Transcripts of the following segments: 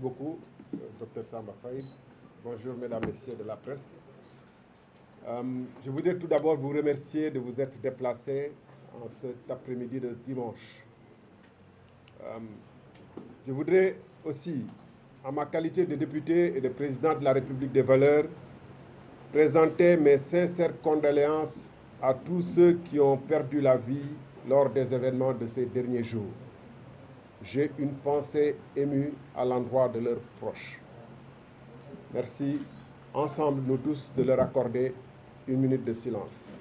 beaucoup, Dr Samba Faye. Bonjour, mesdames, messieurs de la presse. Je voudrais tout d'abord vous remercier de vous être déplacés en cet après-midi de dimanche. Je voudrais aussi, en ma qualité de député et de président de la République des Valeurs, présenter mes sincères condoléances à tous ceux qui ont perdu la vie lors des événements de ces derniers jours. J'ai une pensée émue à l'endroit de leurs proches. Merci, ensemble, nous tous, de leur accorder une minute de silence.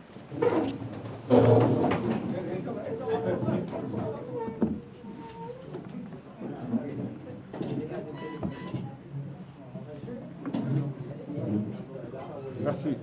Merci.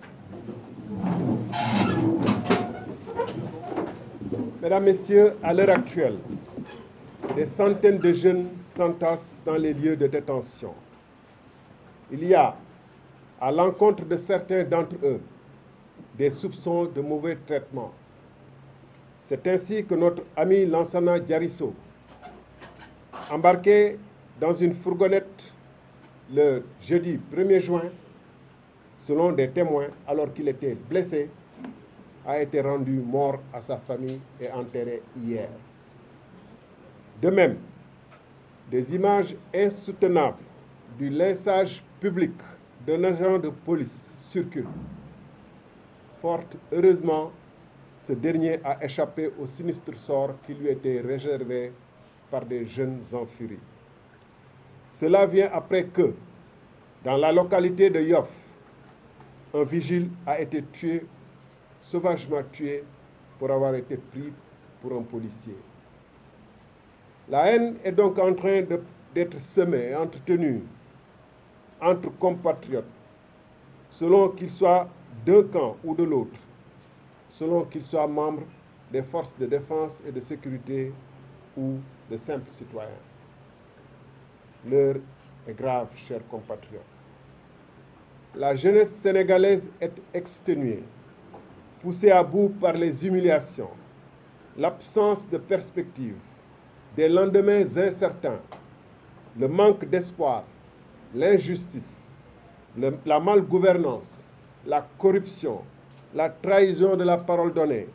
Mesdames, Messieurs, à l'heure actuelle, des centaines de jeunes s'entassent dans les lieux de détention. Il y a, à l'encontre de certains d'entre eux, des soupçons de mauvais traitement. C'est ainsi que notre ami Lansana Diarisso, embarqué dans une fourgonnette le jeudi 1er juin, selon des témoins, alors qu'il était blessé, a été rendu mort à sa famille et enterré hier. De même, des images insoutenables du lynchage public d'un agent de police circulent. Fort heureusement, ce dernier a échappé au sinistre sort qui lui était réservé par des jeunes en furie. Cela vient après que, dans la localité de Yoff, un vigile a été tué, sauvagement tué, pour avoir été pris pour un policier. La haine est donc en train d'être semée et entretenue entre compatriotes, selon qu'ils soient d'un camp ou de l'autre, selon qu'ils soient membres des forces de défense et de sécurité ou de simples citoyens. L'heure est grave, chers compatriotes. La jeunesse sénégalaise est exténuée, poussée à bout par les humiliations, l'absence de perspective, des lendemains incertains, le manque d'espoir, l'injustice, la malgouvernance, la corruption, la trahison de la parole donnée.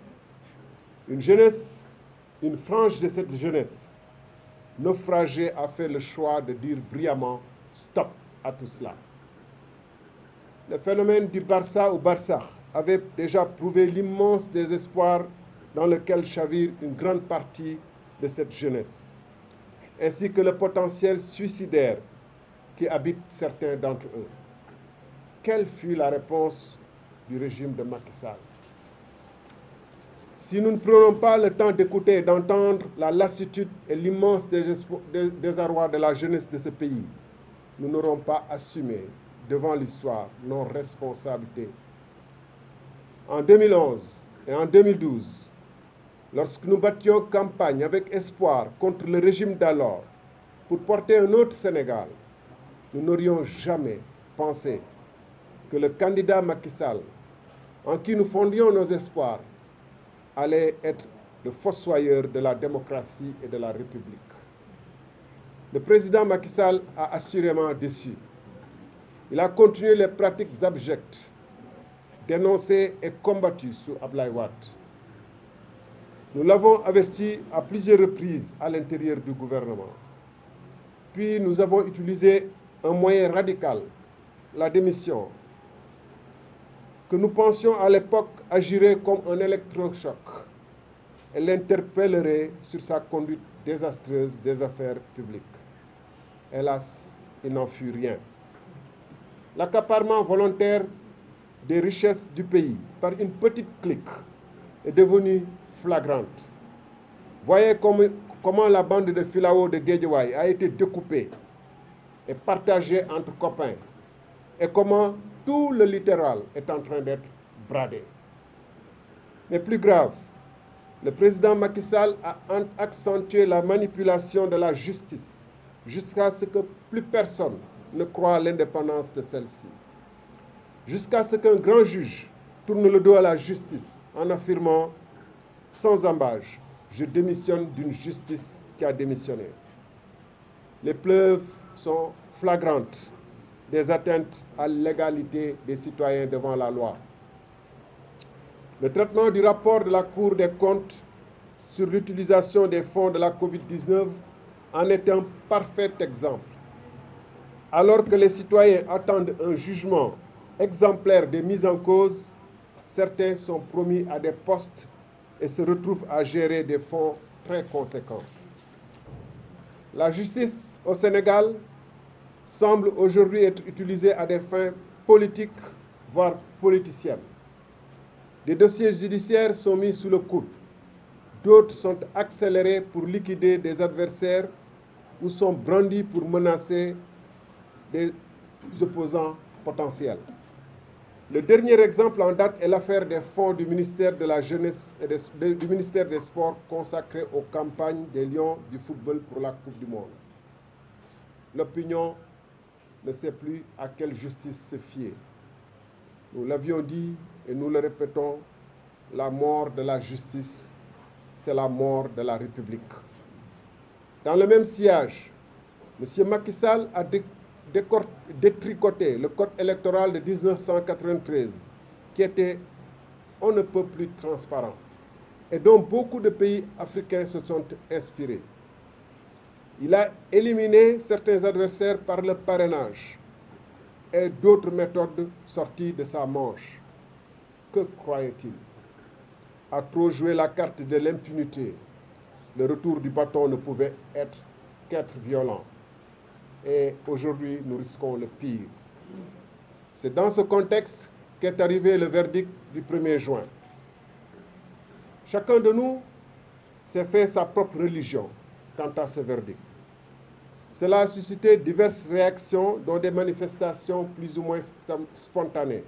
Une frange de cette jeunesse naufragée a fait le choix de dire brillamment stop à tout cela. Le phénomène du Barça au Barsakh avait déjà prouvé l'immense désespoir dans lequel chavire une grande partie de cette jeunesse, ainsi que le potentiel suicidaire qui habite certains d'entre eux. Quelle fut la réponse du régime de Macky Sall? Si nous ne prenons pas le temps d'écouter et d'entendre la lassitude et l'immense désarroi de la jeunesse de ce pays, nous n'aurons pas assumé devant l'histoire nos responsabilités. En 2011 et en 2012, lorsque nous battions campagne avec espoir contre le régime d'alors pour porter un autre Sénégal, nous n'aurions jamais pensé que le candidat Macky Sall, en qui nous fondions nos espoirs, allait être le fossoyeur de la démocratie et de la République. Le président Macky Sall a assurément déçu. Il a continué les pratiques abjectes, dénoncées et combattues sous Abdoulaye Wade. Nous l'avons averti à plusieurs reprises à l'intérieur du gouvernement. Puis nous avons utilisé un moyen radical, la démission, que nous pensions à l'époque agirait comme un électrochoc et l'interpellerait sur sa conduite désastreuse des affaires publiques. Hélas, il n'en fut rien. L'accaparement volontaire des richesses du pays par une petite clique est devenu flagrante. Voyez comment la bande de Filao de Guédiawaye a été découpée et partagée entre copains et comment tout le littoral est en train d'être bradé. Mais plus grave, le président Macky Sall a accentué la manipulation de la justice jusqu'à ce que plus personne ne croit à l'indépendance de celle-ci. Jusqu'à ce qu'un grand juge tourne le dos à la justice en affirmant sans ambages, je démissionne d'une justice qui a démissionné. Les preuves sont flagrantes des atteintes à l'égalité des citoyens devant la loi. Le traitement du rapport de la Cour des comptes sur l'utilisation des fonds de la COVID-19 en est un parfait exemple. Alors que les citoyens attendent un jugement exemplaire des mises en cause, certains sont promis à des postes et se retrouvent à gérer des fonds très conséquents. La justice au Sénégal semble aujourd'hui être utilisée à des fins politiques, voire politiciennes. Des dossiers judiciaires sont mis sous le coude. D'autres sont accélérés pour liquider des adversaires ou sont brandis pour menacer des opposants potentiels. Le dernier exemple en date est l'affaire des fonds du ministère de la Jeunesse et du ministère des Sports consacrés aux campagnes des Lions du football pour la Coupe du Monde. L'opinion ne sait plus à quelle justice se fier. Nous l'avions dit et nous le répétons, la mort de la justice, c'est la mort de la République. Dans le même sillage, M. Macky Sall a détricoté le code électoral de 1993, qui était on ne peut plus transparent, et dont beaucoup de pays africains se sont inspirés. Il a éliminé certains adversaires par le parrainage et d'autres méthodes sorties de sa manche. Que croyait-il? À trop jouer la carte de l'impunité, le retour du bâton ne pouvait être qu'être violent. Et aujourd'hui, nous risquons le pire. C'est dans ce contexte qu'est arrivé le verdict du 1er juin. Chacun de nous s'est fait sa propre religion quant à ce verdict. Cela a suscité diverses réactions, dont des manifestations plus ou moins spontanées.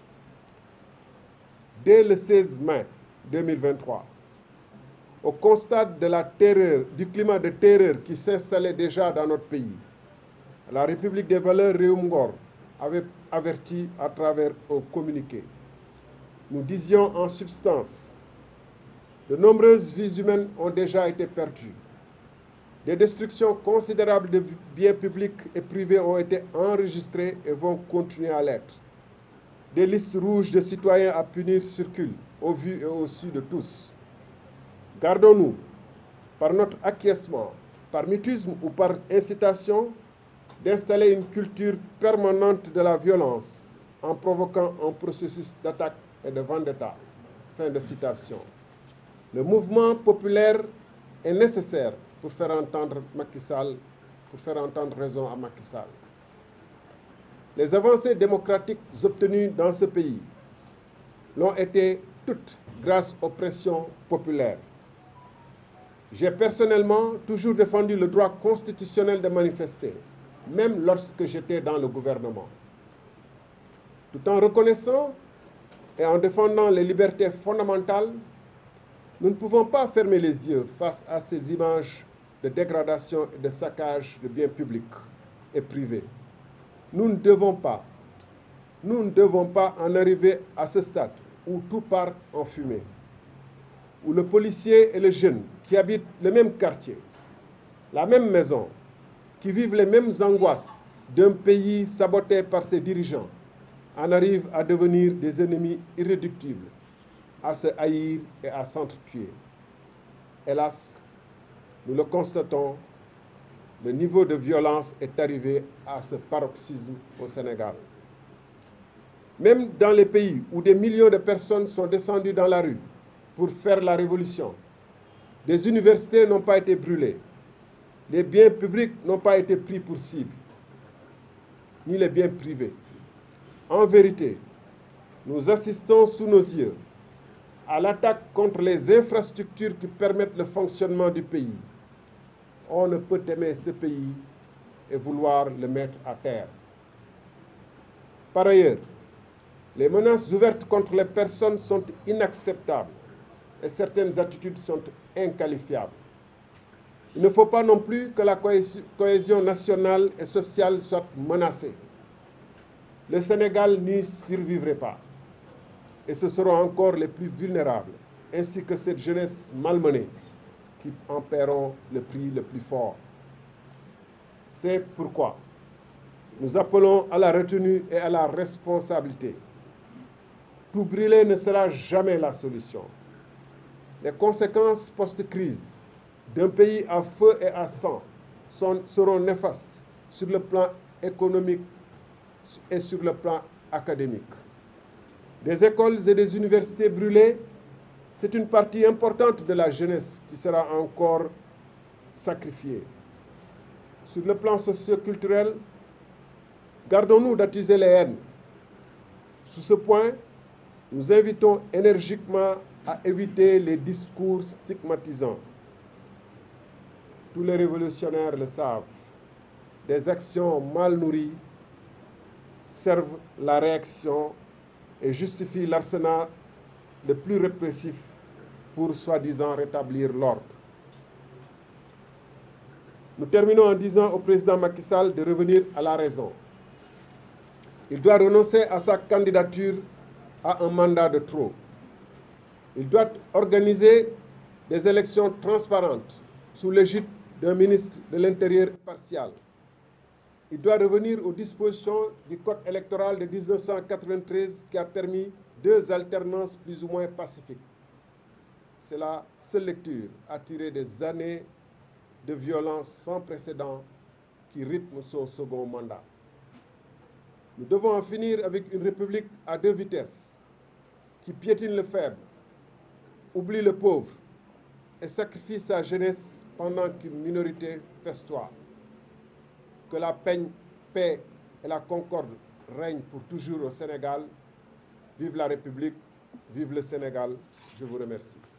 Dès le 16 mai 2023, au constat de la terreur, du climat de terreur qui s'installait déjà dans notre pays, la République des valeurs Réum Ngor avait averti à travers un communiqué. Nous disions en substance, de nombreuses vies humaines ont déjà été perdues. Des destructions considérables de biens publics et privés ont été enregistrées et vont continuer à l'être. Des listes rouges de citoyens à punir circulent au vu et au su de tous. Gardons-nous, par notre acquiescement, par mutisme ou par incitation, d'installer une culture permanente de la violence en provoquant un processus d'attaque et de vendetta. Fin de citation. Le mouvement populaire est nécessaire pour faire entendre Macky Sall, pour faire entendre raison à Macky Sall. Les avancées démocratiques obtenues dans ce pays l'ont été toutes grâce aux pressions populaires. J'ai personnellement toujours défendu le droit constitutionnel de manifester, même lorsque j'étais dans le gouvernement. Tout en reconnaissant et en défendant les libertés fondamentales, nous ne pouvons pas fermer les yeux face à ces images de dégradation et de saccage de biens publics et privés. Nous ne devons pas en arriver à ce stade où tout part en fumée, où le policier et le jeune qui habitent le même quartier, la même maison, qui vivent les mêmes angoisses d'un pays saboté par ses dirigeants, en arrivent à devenir des ennemis irréductibles, à se haïr et à s'entretuer. Hélas, nous le constatons, le niveau de violence est arrivé à ce paroxysme au Sénégal. Même dans les pays où des millions de personnes sont descendues dans la rue pour faire la révolution, des universités n'ont pas été brûlées, les biens publics n'ont pas été pris pour cible, ni les biens privés. En vérité, nous assistons sous nos yeux à l'attaque contre les infrastructures qui permettent le fonctionnement du pays. On ne peut aimer ce pays et vouloir le mettre à terre. Par ailleurs, les menaces ouvertes contre les personnes sont inacceptables et certaines attitudes sont inqualifiables. Il ne faut pas non plus que la cohésion nationale et sociale soit menacée. Le Sénégal n'y survivrait pas. Et ce seront encore les plus vulnérables, ainsi que cette jeunesse malmenée, qui en paieront le prix le plus fort. C'est pourquoi nous appelons à la retenue et à la responsabilité. Tout brûler ne sera jamais la solution. Les conséquences post-crise d'un pays à feu et à sang seront néfastes sur le plan économique et sur le plan académique. Des écoles et des universités brûlées, c'est une partie importante de la jeunesse qui sera encore sacrifiée. Sur le plan socio-culturel, gardons-nous d'attiser les haines. Sur ce point, nous invitons énergiquement à éviter les discours stigmatisants. Tous les révolutionnaires le savent. Des actions mal nourries servent la réaction et justifient l'arsenal le plus répressif pour soi-disant rétablir l'ordre. Nous terminons en disant au président Macky Sall de revenir à la raison. Il doit renoncer à sa candidature à un mandat de trop. Il doit organiser des élections transparentes sous l'égide d'un ministre de l'Intérieur partial. Il doit revenir aux dispositions du Code électoral de 1993 qui a permis 2 alternances plus ou moins pacifiques. C'est la seule lecture à tirer des années de violence sans précédent qui rythment son second mandat. Nous devons en finir avec une république à 2 vitesses qui piétine le faible, oublie le pauvre et sacrifie sa jeunesse pendant qu'une minorité festoie. Que la paix et la concorde règnent pour toujours au Sénégal. Vive la République, vive le Sénégal. Je vous remercie.